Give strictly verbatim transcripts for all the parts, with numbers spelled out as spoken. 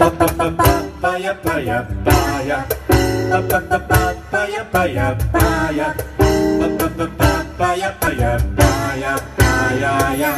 パパパパパヤパヤパヤパパパパパヤパヤパヤパパパパパヤパヤパヤパヤヤ。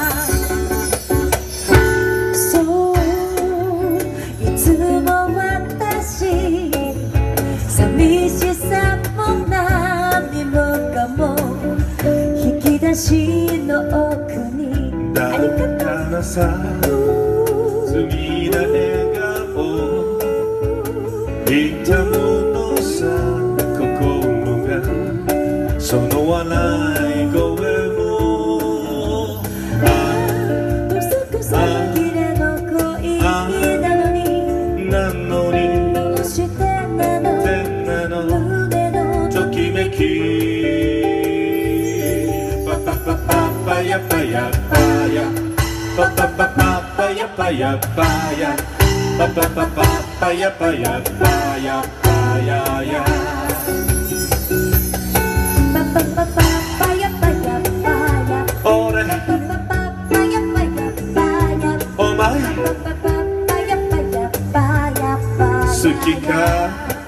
そういつも私寂しさも何もかも引き出しの奥にだからさ罪な笑顔いたものさ心がその笑い声もどそくそきれの恋なのになのにどうしてなの胸のときめきパパパパパヤパヤパヤパパパパパヤパヤパヤパパパパパヤパヤパヤパヤヤ。 パパパパパヤパヤパヤ俺パパパパヤパヤパヤお前パパパパヤパヤパヤパヤ好きか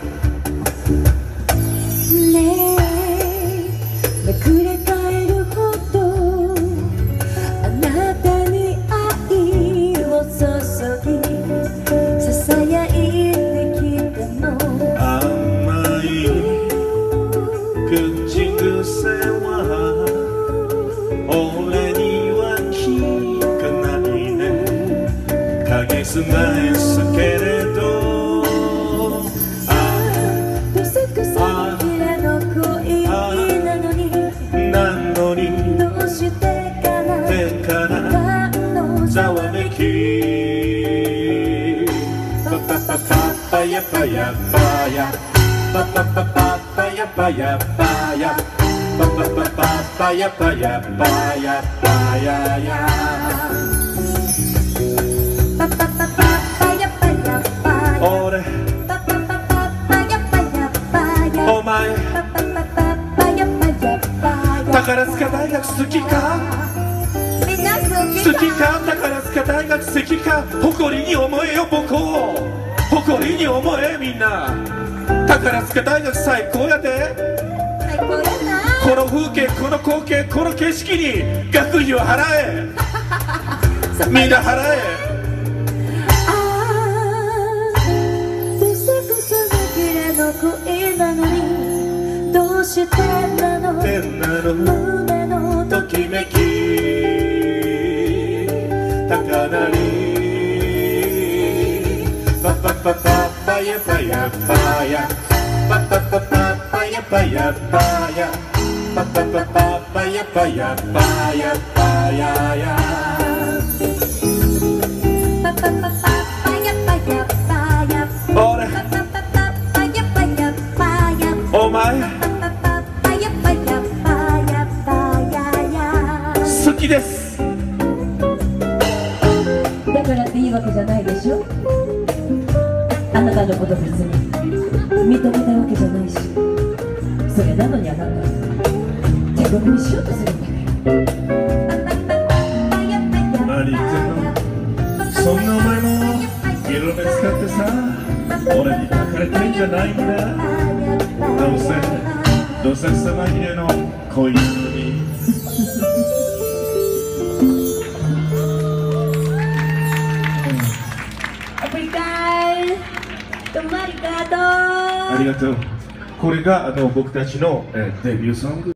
ねえめくれ返るほどあなたに愛を注ぎささやいてきたの甘い口癖は俺には聞かないね影すないすけれどどそくそきれの恋なのになのにどうしてかな手からざわめきパパパパパヤパヤパヤパパパパパヤパヤパヤパパパパパヤパヤパヤパヤヤ。 パパパパパヤパヤパヤ俺パパパパパヤパヤパヤお前パパパパパヤパヤパヤ宝塚大学好きかみんな好き好きか宝塚大学好きか誇りに思えよ僕を誇りに思えみんな宝塚大学最高やで最高やなこの風景この光景この景色に学費を払えみんな払えあーどそくそきれの恋なのにどうしてなのてなの胸のときめき高鳴りパパパパパヤパヤパヤパパパパパヤパヤパヤパパパパパヤパヤパヤパヤヤ。 パパパパパヤパヤパヤ俺パパパパパヤパヤパヤお前パパパパヤパヤパヤパヤヤ好きですだからっていいわけじゃないでしょあなたのこと別に認めたわけじゃないしそれなのにあなた手こみしようとするんだから何言ってんのそんなお前も色目使ってさ俺に抱かれてんじゃないんだどうせどせさまぎれの恋にアプリカイどうもありがとうありがとうこれがあの僕たちの、えーデビューソング